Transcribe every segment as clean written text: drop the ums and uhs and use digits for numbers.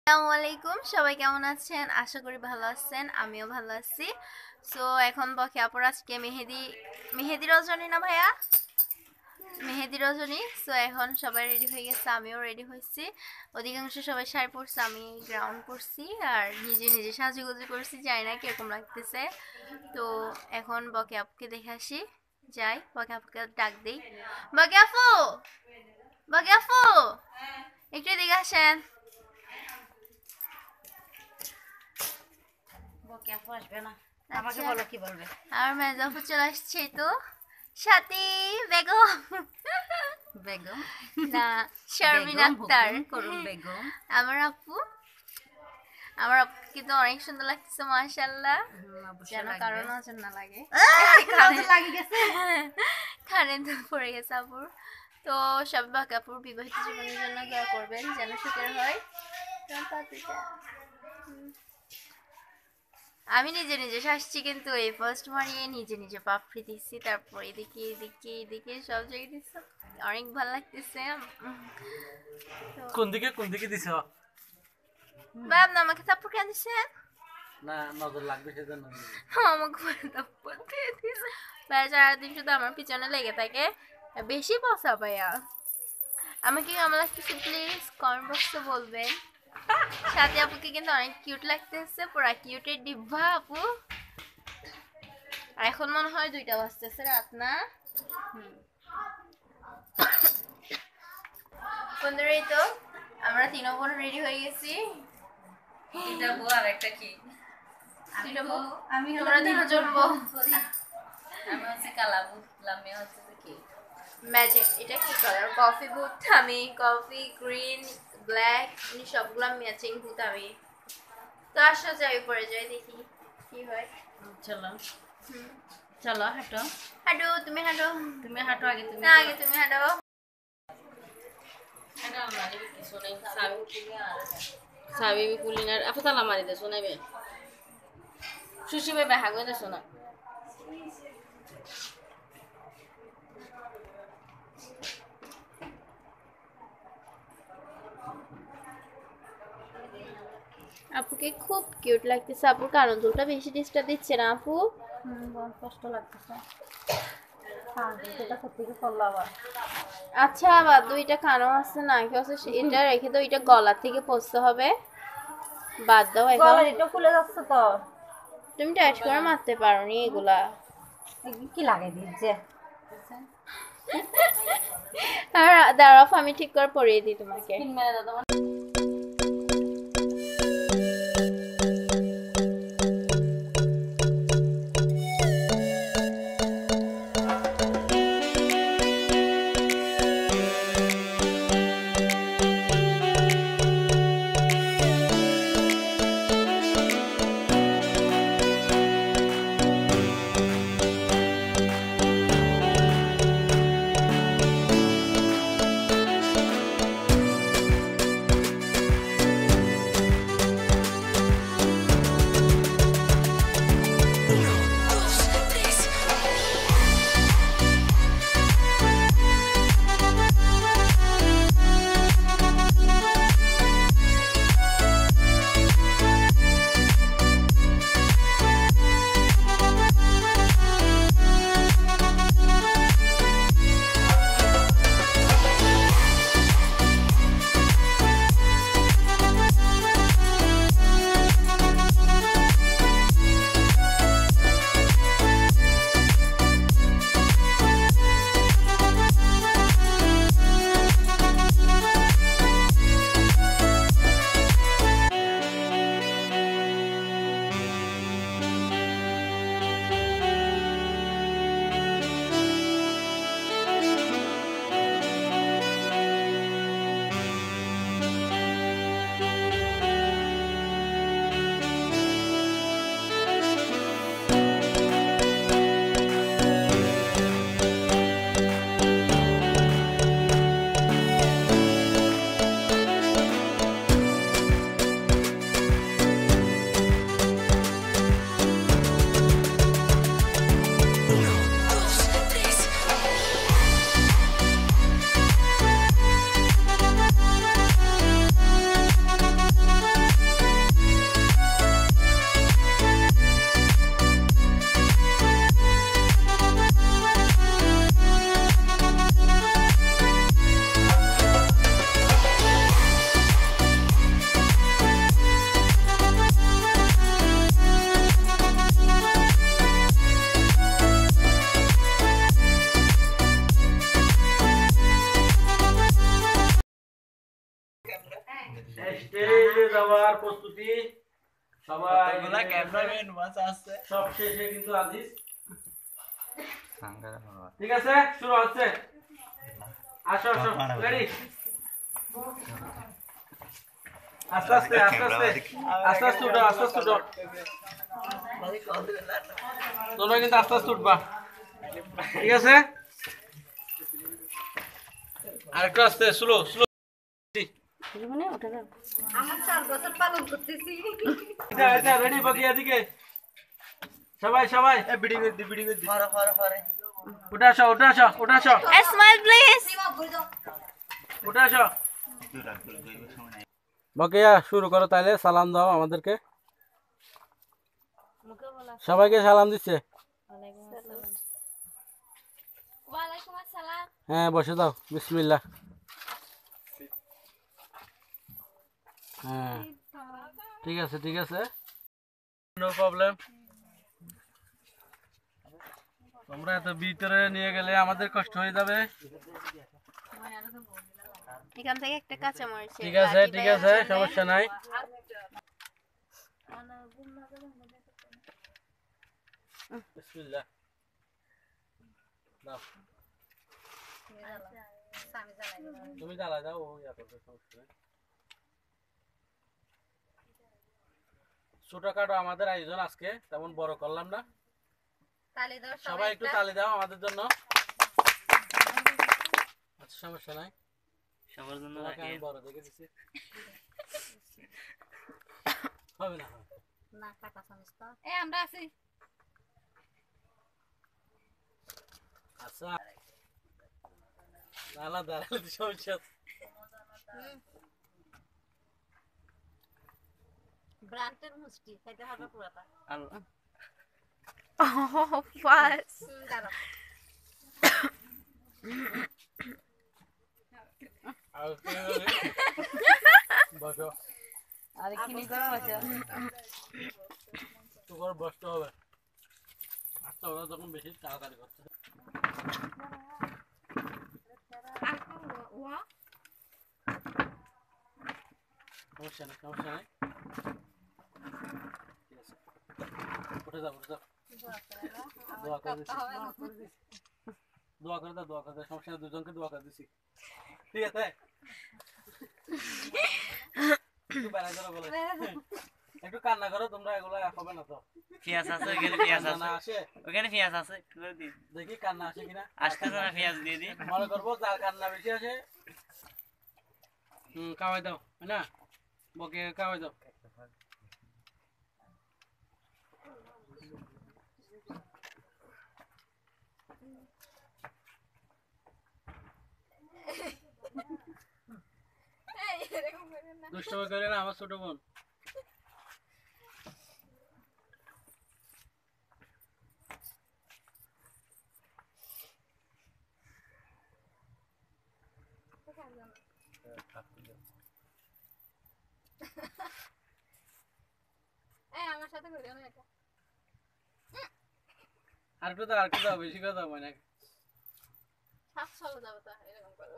আসসালামু আলাইকুম, সবাই কেমন আছেন? আশা করি ভালো আছেন, আমিও ভালো আছি। সো এখন বকে আপুর আজকে মেহেদি রজনী না ভাইয়া, মেহেদি রজনী। সো এখন সবাই রেডি হয়ে গেছে, আমিও রেডি হয়েছি। অধিকাংশ সবাই শাড়ি পরছে, আমি গ্রাউন্ড পরছি আর নিজে নিজে সাজুগুজু করছি, জানি না কিরকম লাগতেছে। তো এখন বকে আপুকে দেখে আসি, যাই বকে আপুকে ডাক দিই। বকে আপু, বকে আপু, একটু এদিকে আসেন। বকে আপু আসবে না, আমাকে বলো কি বলবে। আর মেজাফু চলে আসছে তো, সাথী বেগম, বেগম না শারমিন আক্তার করুন বেগম। আমার আপু, আমার আপু কিন্তু অনেক সুন্দর লাগতেছে মাশাআল্লাহ। যেন কারো নজর না লাগে, লাগে গেছে কারেন্ট পড়ে গেছে আপুর। তো সব বাকাপুর বিবাহিত জীবনের জন্য দোয়া করবেন যেন সুখের হয়। আমি নিজে নিজে শাসছি, কিন্তু এই ফার্স্ট মারিয়ে নিজে নিজে পাপড়ি দিচ্ছি, তারপর এদিকে এদিকে এদিকে সব জায়গায় দিচ্ছি, অনেক ভালো লাগতেছে। কোন দিকে দিছ? বাপ না আমাকে থাপ্পড় কেন দিচ্ছেন? না নজর লাগবে সেজন্য। আমাকে থাপ্পড় দিয়ে দিচ্ছে ভাই, সারাদিন শুধু আমার পিছনে লেগে থাকে, বেশি বসা ভাইয়া। আমাকে কেমন লাগতেছে প্লিজ কমেন্ট বক্সে বলবেন। সাথে আপুকে কিন্তু অনেক কিউট লাগতেছে, পুরা কিউটের ডিব্বা আপু। আর এখন মনে হয় 2টা বাজতেছে রাত, না? বন্ধুরাই তো আমরা 3 বোন রেডি হয়ে গেছি। এটা বউ আর একটা কি, 3টা বউ, আমি তোমরা 3জন বউ। আমি হচ্ছে কালাবু, লামি হচ্ছে কি ম্যাজিক, এটা কি কালার? কফি বুট, আমি কফি গ্রিন ব্ল্যাক, সবগুলো ম্যাচিং বুট আমি। তো আসো যাই পরে যাই, দেখি কি হয়। চলো চলো হাঁটো, হাঁটো তুমি, হাঁটো তুমি হাঁটো আগে, তুমি না, আগে তুমি হাঁটো। সাবি কুলিনার আপু তালা মারি দে শোনাবে সুশি ভাই বাহা গই দে শোনা। আপুকে খুব কিউট লাগতেছে। আপুর কারণ দুলটা বেশি ডিস্টার্ব দিচ্ছে না আপু? কষ্ট লাগতেছে, এটা সত্যি করলো আবার। আচ্ছা আবার 2টা কানও আছে না কি আছে, এটা রেখে দাও, এটা গলা থেকে পছতে হবে, বাদ দাও এখন। গলার এটা খুলে যাচ্ছে তো, তুমি টাইট করে মারতে পারো নি এগুলা। কি লাগাই দিচ্ছে। আর দাঁড়াও, আমি ঠিক করে পরিয়ে দিই তোমাকে। মেরে দাও তোমার। স্টেজে যাওয়ার প্রস্তুতি সবাই কতগুলা ক্যামেরাম্যান মাছ আছে সব শেষে কিন্তু আজিজ ঠিক আছে শুরু হচ্ছে আসো আসো রেডি আস্তে আস্তে আস্তে আস্তে আস্তে আস্তে উঠো আস্তে আস্তে উঠো তোমরা কিন্তু আস্তে আস্তে উঠবা ঠিক আছে আরেকটু আস্তে স্লো স্লো আমার 4 বছর পালন করতেছি এটা এটা রেডি বাকিয়া দিকে সবাই সবাই বিডিং দি উঠে আসো উঠে আসো উঠে আসো স্মাইল প্লিজ উঠে আসো বাকিয়া শুরু করো তাইলে সালাম দাও আমাদেরকে সবাইকে সালাম দিচ্ছে ওয়ালাইকুম আসসালাম হ্যাঁ বসে দাও বিসমিল্লাহ হ্যাঁ ঠিক আছে নো প্রবলেম তোমরা এত ভিতরে নিয়ে গেলে আমাদের কষ্ট হয়ে যাবে এখান থেকে একটা কাঁচা মরিচ ঠিক আছে সমস্যা নাই বিসমিল্লাহ দাও তুমি জ্বালা দাও ও ইয়া করবে সমস্যা নাই ছোটখাটো আমাদের আয়োজন আজকে তেমন বড় করলাম না তালি দাও সবাই একটু তালি দাও আমাদের জন্য আচ্ছা সমস্যা নাই সবার জন্য তোমাকে আমি বড় দেখে দিছি হবে না না কাটা চামচ তো আমরা আছি আচ্ছা না দাঁড়ালে তো সমস্যা আছে। ব্রান্ডের মুষ্টি খাইতে হবে পুরাটা আল্লাহ Oh, what? আর বসো আরে কি নি করে বসো তোর বসতে হবে আচ্ছা ওরা যখন বেশি তাড়াতাড়ি করছে সমস্যা নাই ঠিক আছে উঠে যাও দোয়া করে দিচ্ছি দোয়া করে দাও সমস্যা নাই দুজনকে দোয়া করে দিচ্ছি ঠিক আছে একটু বেড়াই ধরো বলে একটু কান্না করো তোমরা এগুলো হবে না তো পেঁয়াজ আছে ওখানে পেঁয়াজ কান্না আছে আসে ওখানে পেঁয়াজ আছে করে দি দেখি কান্না আসে কিনা আসতেছে না পেঁয়াজ দিয়ে দি মনে করবো যার কান্না বেশি আসে খাওয়াই দাও না বকে খাওয়াই দাও দুষ্টমি করে না আমার ছোট বোন আমার সাথে করিও না এটা আরেকটু দাও বেশি করে দাও মানে সব চলে যাবে তো এরকম করলে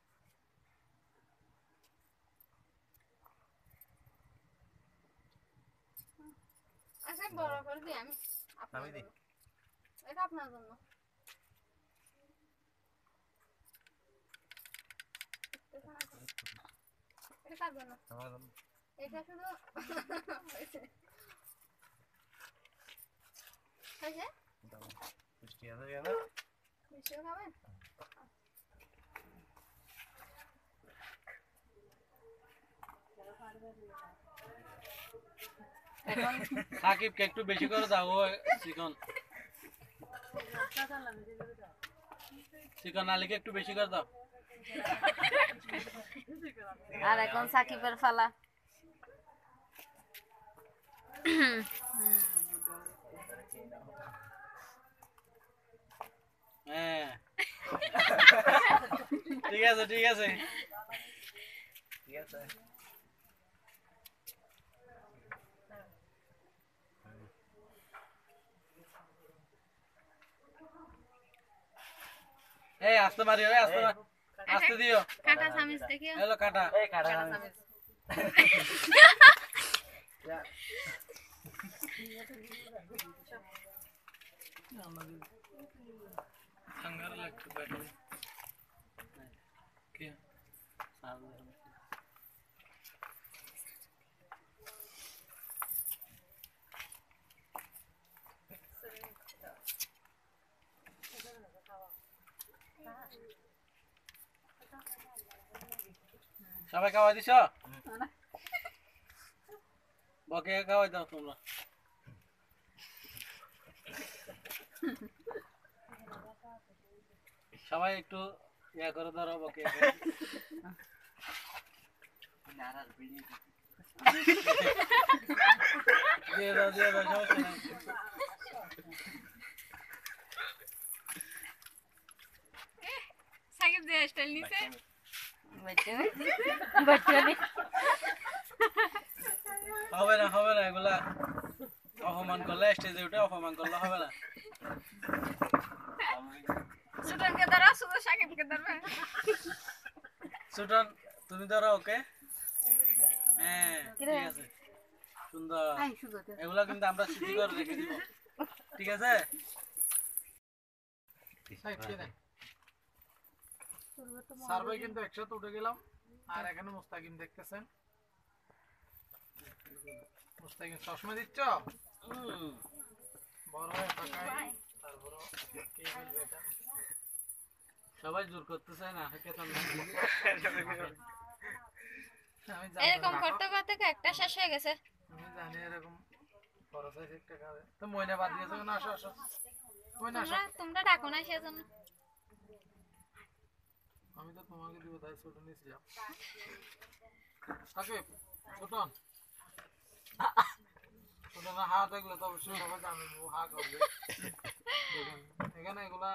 আচ্ছা বড় করে দিই আমি দিই এটা আপনার জন্য এটা কার জন্য এটা শুধু হয়েছে মিষ্টিও খাবেন সাকিবকে একটু বেশি করে দাও ও চিকন আলীকে একটু বেশি করে দাও আর এখন সাকিবের ফালা হ্যাঁ ঠিক আছে এই আস্তে মারিও আস্তে দিও কাটা চামচ দেখিও হ্যালো কাটা এই কাটা संगार लगते बैठे क्या সবাই খাওয়া দিছ বকে খাওয়াই দাও তোমরা সবাই একটু ইয়া করে ধরো বকে দিয়ে দাও সমস্যা নাই সাকিব যে স্টাইল নিছে হবে না এগুলা অপমান করলে স্টেজে উঠে অপমান করলে হবে না সুটনকে ধরো শুধু সাকিবকে ধরবে সুটন তুমি ধরো ওকে হ্যাঁ ঠিক আছে সুন্দর এগুলা কিন্তু আমরা স্মৃতি করে রেখে দিব ঠিক আছে সার্ভে কিন্তু একসাথে উঠে গেলাম আর এখানে মুস্তাকিম দেখতেছেন মুস্তাকিম চশমা দিচ্ছ বড় হয়ে তাকাই তারপর কে বলবে এটা সবাই জোর করতেছে না কেতন এরকম করতে করতে একটা শেষ হয়ে গেছে আমি জানি এরকম খরচ আছে একটা কাজে তো ময়না বাদ দিয়েছো না আসো ময়না আসো তোমরা ডাকো না সেজন্য আমি তো তোমাকে দিব তাই ছোট নিয়েছিলাম সাকিব ছোটন ছোটনের হাত দেখলে তো অবশ্যই সবাই জানবে ও হা করবে দেখেন এখানে এগুলা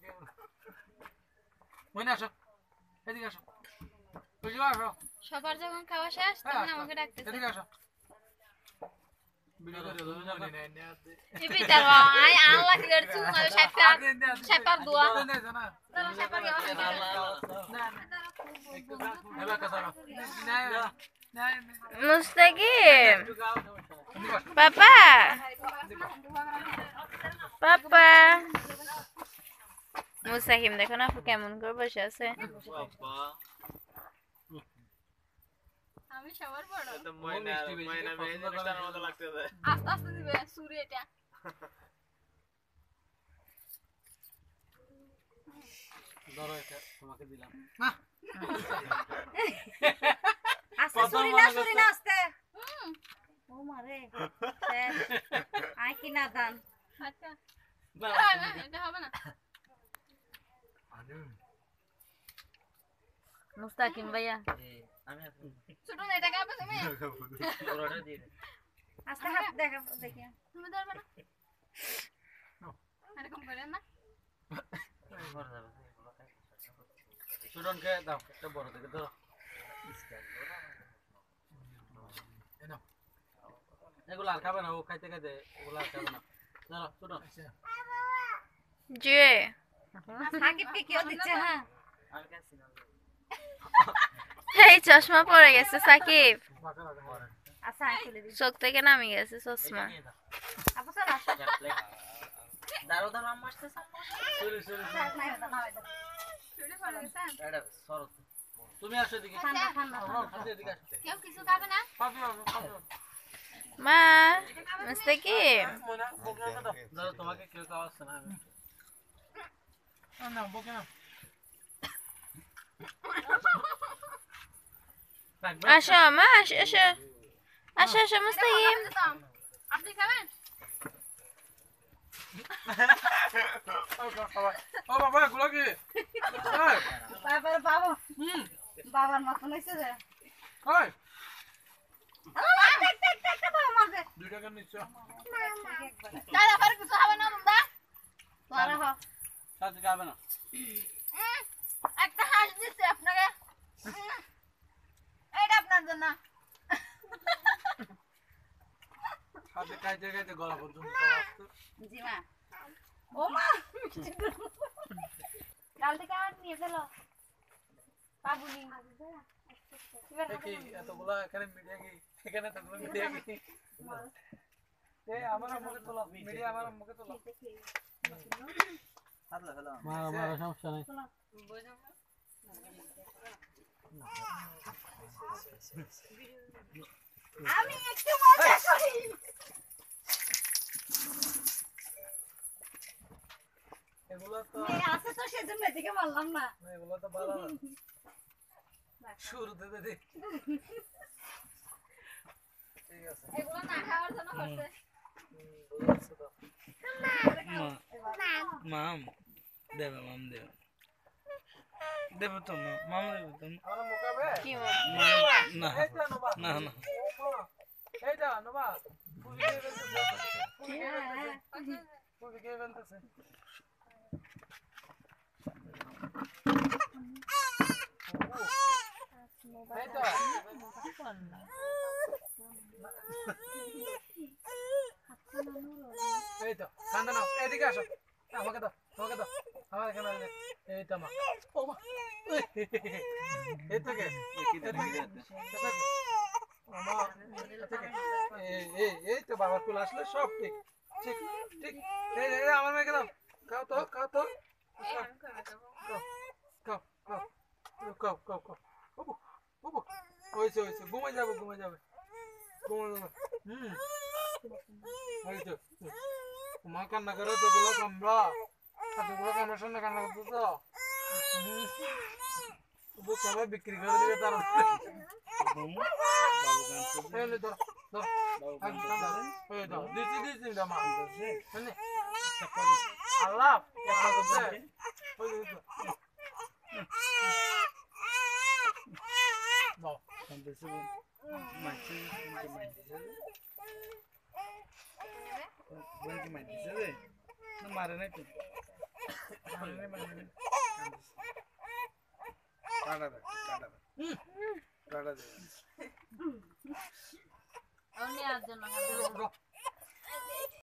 ময়না আসো এদিকে আসো বুঝলি আসো সবার যখন খাওয়া শেষ তখন আমাকে ডাকতেছে এদিকে আসো ভিডিও করে দাও জানি না এনে আছে এই বিটার আই আল্লাহ কি করছু না শেপার দোয়া না শেপার কি এবার কথা না মুস্তাকিম পাপা মুস্তাকিম দেখো না আপু কেমন করে বসে আছে আমি সবার বড় তো ময়না মেহেদির মতো লাগতেছে আস্তে আস্তে দিবে সুরি এটা ধরো এটা তোমাকে দিলাম আস্তে সুরি না আস্তে ও মারে আই কি না দান আচ্ছা এটা হবে না মুস্তাকিম ভাইয়া আমি ছোট না এটা খাবে তুমি পুরোটা দিয়ে আস্তে হাত দেখা দেখি তুমি ধরবে না এরকম করে না সুটনকে দাও একটা বড় থেকে ধরো এগুলো আর খাবে না ও খাইতে খাইতে এগুলো আর খাবে না ধরো সুটন জি সাকিবকে কেউ দিচ্ছে হ্যাঁ আমি কাছে না এই চশমা পড়ে গেছে সাকিব আচ্ছা আমি তুলে দিই চোখ থেকে নামে গেছে চশমা আপু চল আসো দাঁড়ো আম্মা আসতেছে এটা সরো তুমি আসো এদিকে ঠান্ডা ঠান্ডা এদিকে আসো কেউ কিছু খাবে না খাবি মা মুস্তাকিম ধরো তোমাকে কেউ খাওয়াচ্ছে না আমি না বকে না আসো মা আসো মুস্তাকিম আপনি খাবেন ও বাবা এগুলো কি বাবা বাবার মতন হয়েছে যে ওই বাবা মারবে দুইটা কেন নিচ্ছ দাদা আর কিছু হবে না বাবা তোরা হ সাথে খাবে না একটা হাঁস দিচ্ছে আপনাকে এটা আপনার জন্য সাথে খাইতে খাইতে গলা পর্যন্ত জি মা ও মা কাল থেকে আর নিয়ে ফেলো পাবুনি কি এতগুলা এখানে মিডিয়া কি এখানে এতগুলো মিডিয়া কি আমার মুখে তোলা মিডিয়া আমার মুখে তোলা মারা মারা সমস্যা নাই আমি একটু মজা করি এগুলো তো আছে তো সেজন্য এদিকে বললাম না এগুলো তো ভালো না শুরুতে দে ঠিক আছে এগুলো না খাওয়ার জন্য করছে বুঝছো তো মাম দেবে মাম দেবে দেবে তো মাম দেবে তো আমার মুখাবে কি না এই তো নবা না না এই তো নবা ফুল কে বলতেছে এই তো এই তো কান্দা নাও এদিকে আসো আমাকে দাও আমার এখানে আসলে এই তো মা ও মা এই তো কে এই তো বাবার কুল আসলে সব ঠিক ঠিক ঠিক এই আমার মেয়েকে দাও খাও তো খাও তো খাও খাও খাও খাও খাও বাবু বাবু হয়েছে ঘুমাই যাবে ঘুমাই যাবে হয়েছে মা কান্না করে তো গুলো কামড়া এতগুলো কামড়ার সামনে কান্না করতো তো সবাই বিক্রি করে দিবে তারা দিচ্ছি মা আল্লাহ মারে নাই তো অন্য আর জন্য